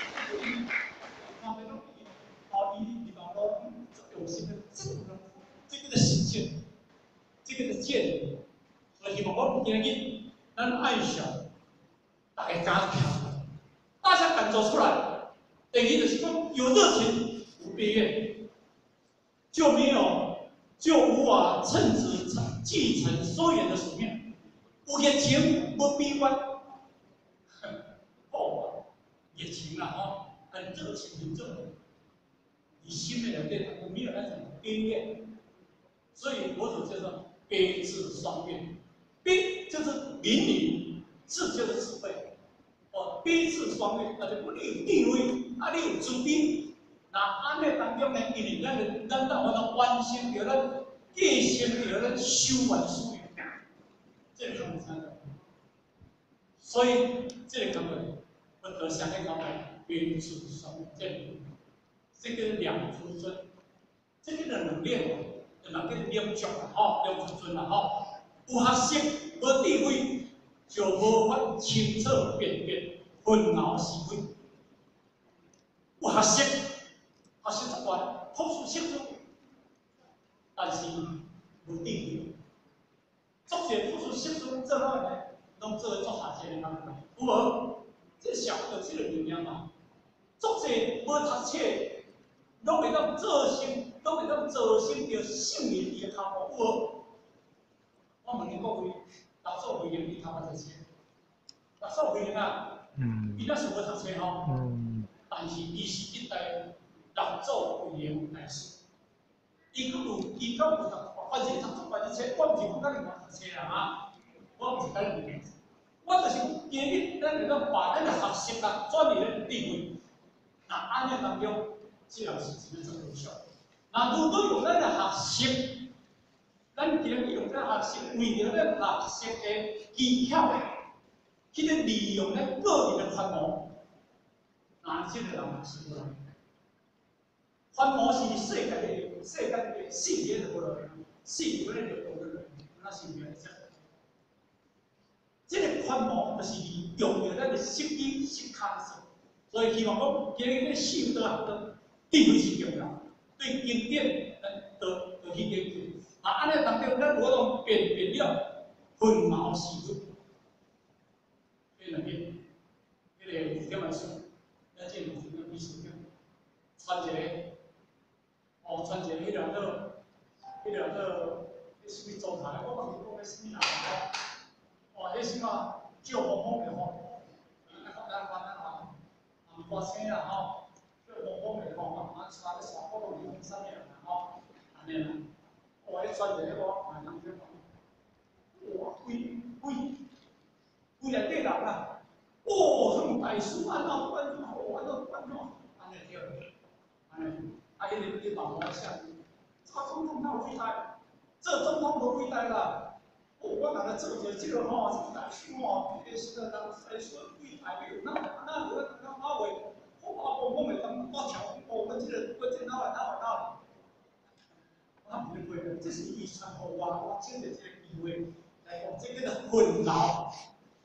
哦，伊地方咯，有心的，这个这个的实践，这个的建立，所以希望我今日咱爱上，大家加强，大家敢做出来。等于就是说，有热情无边愿，就没有就无法称职承继承所有的使命。有热情无边关，哦，热情啦吼，很热情很正的，你心里面有没有那种边愿？所以佛祖叫做悲智双运，悲就是明理，智就是智慧。哦，悲智双运，啊，就不你有地位，啊，你有资本，那安尼当中呢，因为咱的咱当我们完成着咱继承着咱修完所有，这个很难的。所以这个根本不得想那个悲智双运，这个这个两尊尊，这个的能量，能够量足啊，吼，量尊尊啊，吼，有学识，无地位。就无法清澈辨别，分淆是非。有学识，学识十万，通俗清楚，但是无地位。作者通俗清楚做哪呢？拢做作下者的人，有无？这小的这个能量嘛。作者无读册，拢会当造成，拢会当造成着性命伊的头毛，有无？我问你各位。老少会用你读啊这些，老少会用啊，伊那是无读册吼，但是伊是一代老少会用大师。伊佫有，伊佫有读，反正读出来的册，我毋是讲咱另外读册啦啊，我毋是咱另外，我就是讲今日咱会当把咱的学识啊转移咱地位，那安尼当中，这人是真正有效。那如果用咱的学识，咱今日用咱学识，为着咱学识的技巧，去咧利用咱个人的宽容，那这个人是无人。宽容是世界的世界的性别的无人，性别的无人，那是唔会讲。这个宽容就是用着咱的心意、心康性，所以希望讲今日咧受到的地位是重要，对经典咱得得去研究。啊，安尼当中，咱如果讲辨别了分淆是非，这两边，这个五点来说，咱这五点必须点，传一个，哦，传一个迄条个，迄条个，迄什么状态？我忘记讲迄什么啦，哦，迄什么叫风风的吼，咱咱咱咱啊，啊，歌星啦吼，叫风风的吼，啊，传咧上古龙里上面啦吼，安尼啦。我迄传一个我买人去讲，哇，规规规内底人啊，哦，什么大师安怎管怎好，安怎管怎，安尼对，安尼，啊，迄个你网络下，这总统哪有伟大？这总统无伟大啦！哦，我若来做一个这个吼，这个大师吼，迄个是个人才说伟大的，那那我那马话，我我我袂当我调，哦，我这个我这哪位哪位哪位。啊，不会的，这是遗传和我我今的这个机会来讲，这个的混淆，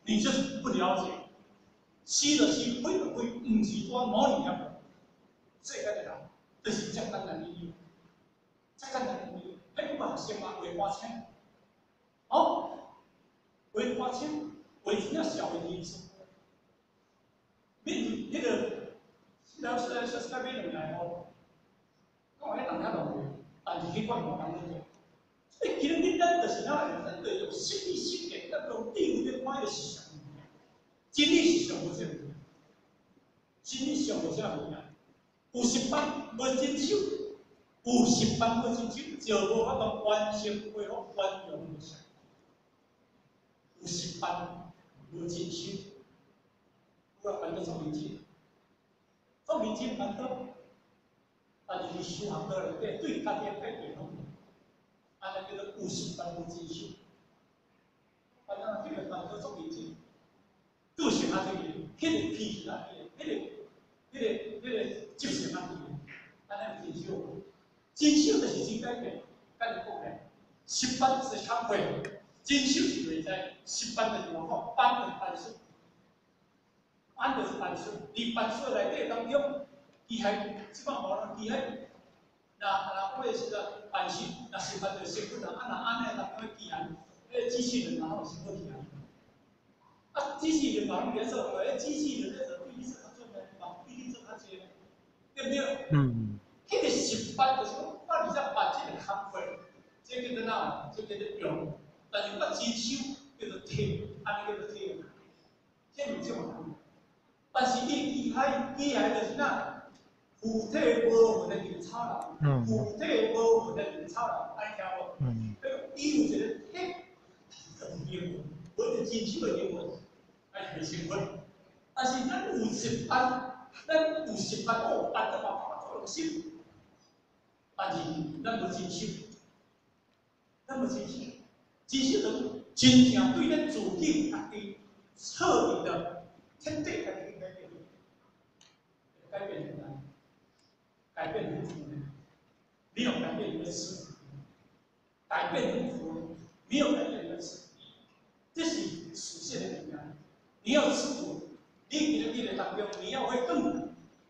你就是不了解。死就是毁就毁，唔是我模拟了。世界的人就是这简单的理由，这简单的理由，迄不学生嘛，画花枪，哦，画花枪，画真正小的艺术。面对迄个，老师来说是甲美人来吼，讲迄人较容易，但是迄款无人去做。所以今日咱就是哪样，咱就用心理实验，咱用智慧去看个事实。真理是上无这物件，真理上无这物件。有十班无真手，有十班无真手，就无法度完成恢复完容无相。有十班无真手，我办到总明经，总明经办到，但是你修行到内底对家己改变拢，安尼叫做有十班无真手。反正这个办到总明经。做成啊，这个，迄个脾气啊，迄个，迄个，迄个执行啊，安尼真少。真少就是真改变，甲你讲咧，十班是较会，真少是袂知，十班就是讲讲班就是班数，班就是班数，伫班数内底当中，机械即摆无人机械，那那过时阵班数，那十班就辛苦人，啊那安尼当中机械，迄个机器人然后辛苦起来。啊，机器人嘛，别说，哎，机器人那种比例是较做咩，嘛比例做较济，对不对？嗯。迄个十班就是讲，我而且把这个康会，这叫做哪？这叫做用，但是我真手叫做体，安尼叫做体，这唔种人。但是你机械，机械就是哪？腐体无痕的就是草人，腐体无痕的就是草人，安尼听无？嗯。迄个伊有一个体，就是英文，我是真手的英文。哎，辛苦，但是咱有十班，咱有十班哦，班得话话做用心，但是咱无真手，咱无真手，真手就真正对咱自己家己彻底的彻底家己改变，改变很难，改变很难，没有改变你的事，改变很苦，没有改变你的事，这是属性的力量。你要吃苦，你你的历练当中，你要会更难，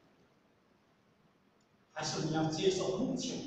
还是你要接受目前？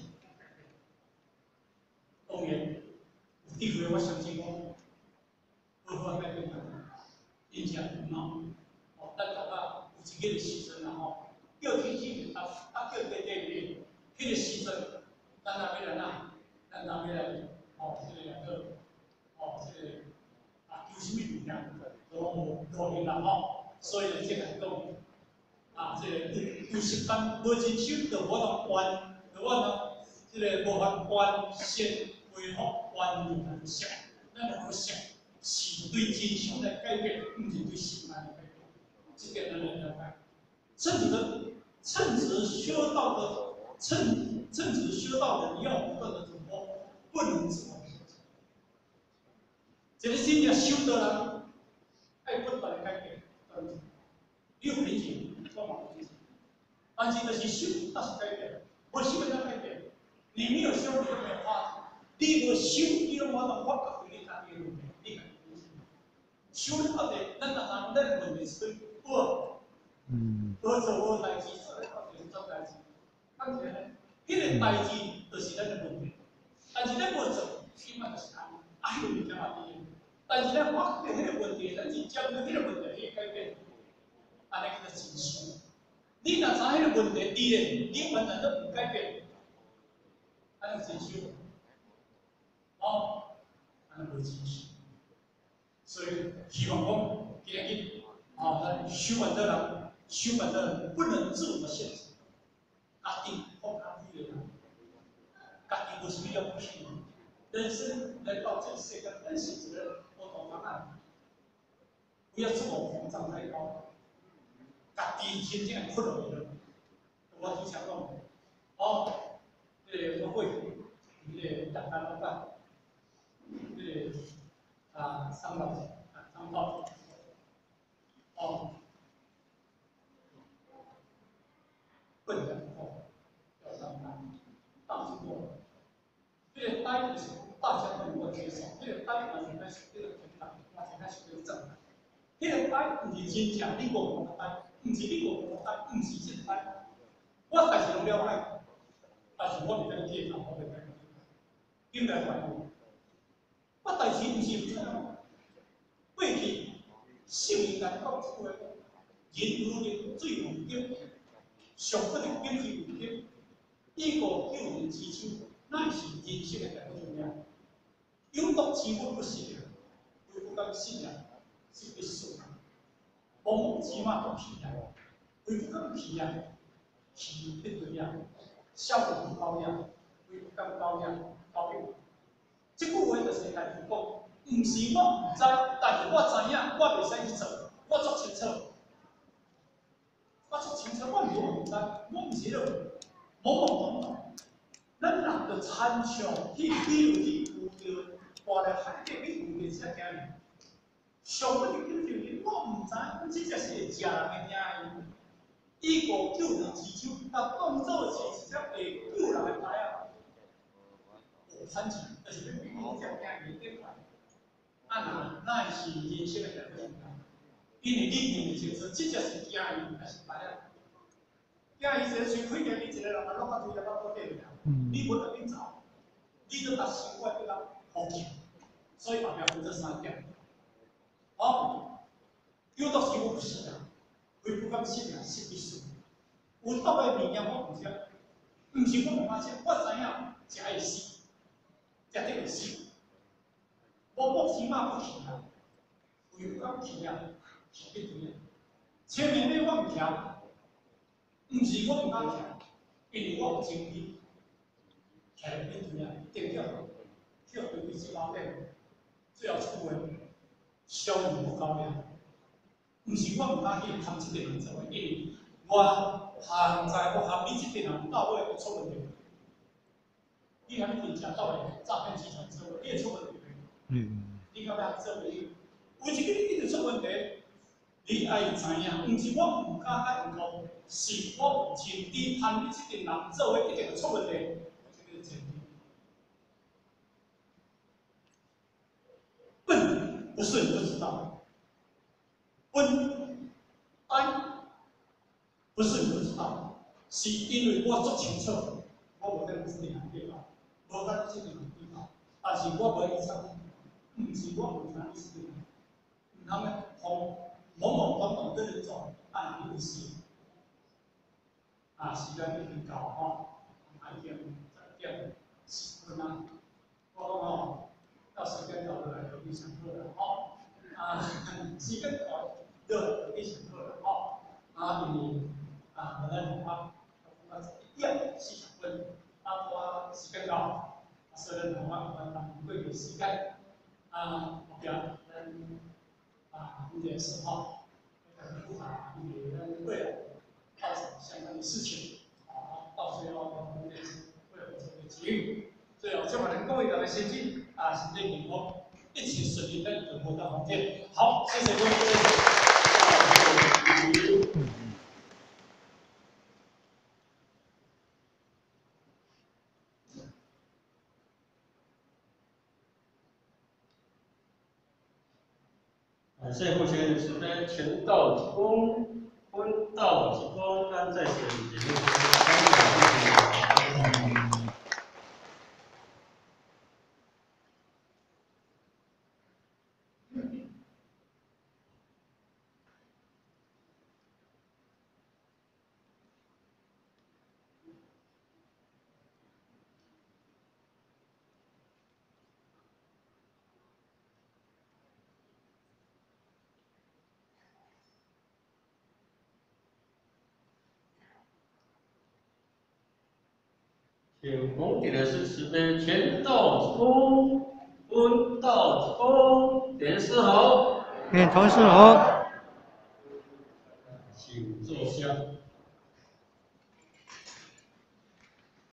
当然，第二个我相信讲，如何改变它？影响很孬。哦，咱讲啊，有一个时阵啊吼，叫天气啊啊叫地地热，迄个时阵，咱若要来哪？咱若要来哦，这个叫哦这个啊，求什么物件？都无可能啦吼。所以呢，这个讲啊，这个有十班无真手，就无法完，就我呢，这个无法完先恢复完全的想，咱就好想，是对真手来改变，不是对心来改变。这个咱来了解。称职的，称职修道的，称称职修道人要不断的突破，不能自我否定。这个真正修道人，爱不断的改变。你有理解，我冇理解。但是就是修，那是改变，无修才改变。你没有修，你就没有发展。你无修，你都无法发觉你家己的问题，你家己修到底，咱若讲咱问题是不，嗯，无做无代志，做到底做代志。当然呢，迄个代志就是咱的问题，但是咱无做，起码就是安，啊，迄个物件嘛对。但是咱发觉迄个问题，咱是针对迄个问题去改变。安尼叫做真修。你若知迄个问题伫咧，你完全都唔改变，安尼真修。哦，安尼无真修。所以希望讲今日哦，咱修完的人，修完的人不能自我限制，家己放开自由，家己有什么了不起？人生来到这个世界，人生责任我懂答案，不要自我膨胀太高。家己真正不容易了，我之前讲，哦，这个会，这个大家老板，这个啊商老啊商报，哦，笨的哦，要上班，大智慧，这个单是大家都能够接受，这个单呢应该是这个平等，而且还是这个正的， 迄个爱毋是真正你国国的爱，毋是你国国的爱，毋是真爱。我家己拢了解，但是我袂当去头，我袂当去。点解关系？我代志毋是这样。过去圣人来讲一句话：人如人，水如金，上不得金水如金。以国救人之手，乃是人生的大好重要。有毒之物不食，为不敢信仰，是必死。茫茫之马不皮呀，为不敢皮呀，皮必对呀。孝不高呀，为不敢高呀，高呀。这句话就是来讲，毋是我毋知，但是我知影，我袂使去做，我足清楚。我足清楚，我毋知，我毋是了。懵懵懂懂，咱人着参详去比如去有着活在海底去有着这惊人，上不着救人，我毋知，阮这才是会食人的惊人。以国救人之手，但当做是一只会救人的牌啊！无参详，就是要比你这惊人点快。啊那那是人生的大问题，因为你认为清楚，这才是惊人还是牌啊？惊伊一个嘴开起，你一个人啊，落到嘴也到到底了。你不得紧走，你都把生活对啦放弃，所以后面分这三点。好，有毒之物不食啊，为不敢信仰，是必死。有毒的物件我唔食，唔是我唔敢食，我知影食会死，食得会死。我目起码不去啊，为不敢去啊，去必对啊。前面那我唔听。毋是我毋敢徛，因为我有情绪，徛来面对啊，定叫叫对规只老顶，最后出门小人不高呀。毋是我毋敢去含这个人做，因为我现在我含你这个人到尾会出问题。你含你真正到尾诈骗集团做，你会出问题。嗯。你到尾做袂，有一个你一直出问题。你爱知影，毋是我毋敢甲因讲，是我前提含你这个人做伙一定会出问题，这个前提。笨不是你不知道，笨爱不是你不知道，是因为我足清楚，我无跟你这个人对吧？无跟你这个人对吧？但是我无意思，毋是我无听你这个人，毋通个互。懵懵懂懂跟人做，按你意思。啊，时间已经到吼，还一点十点十分啊。我讲吼，到时间到了就去上课了吼。啊，时间到了就去上课了吼。啊，因为啊，本来我啊，一点四十分，啊，我时间到，所以我我咱会有时间啊，后边咱啊五点十号。啊，也为了造成相关的事情，啊，到最后我们也是为了这个结语，最后希望能各位的先进啊，行政员工一起顺利的度过到红天。好，谢谢各位。 感谢目前是非全道之功，昏道之功，安在此节目中。请红点的是慈悲全道之功，昏道之功，点四好， 点同事好。